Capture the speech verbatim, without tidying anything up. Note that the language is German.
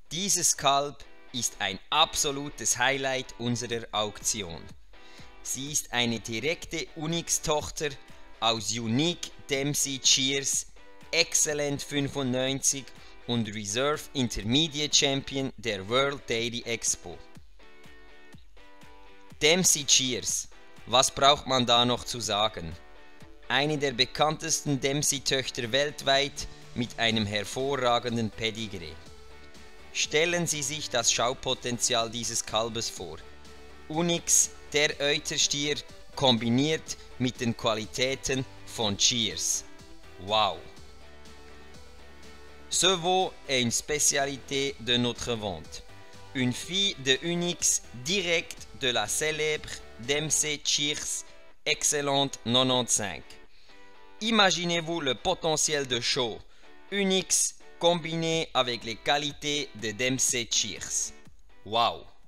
Dieses Kalb ist ein absolutes Highlight unserer Auktion. Sie ist eine direkte Unix-Tochter aus Unique Dempsey Cheers, Excellent fünfundneunzig und Reserve Intermediate Champion der World Dairy Expo. Dempsey Cheers, was braucht man da noch zu sagen? Eine der bekanntesten Dempsey-Töchter weltweit mit einem hervorragenden Pedigree. Stellen Sie sich das Schaupotenzial dieses Kalbes vor. Unix, der Euterstier, kombiniert mit den Qualitäten von Cheers. Wow! Ce veau est une spécialité de notre vente. Une fille de Unix direct de la célèbre Dempsey Cheers Excellent quatre-vingt-quinze. Imaginez-vous le potentiel de show Unix combiné avec les qualités de Dempsey Cheers. Wow!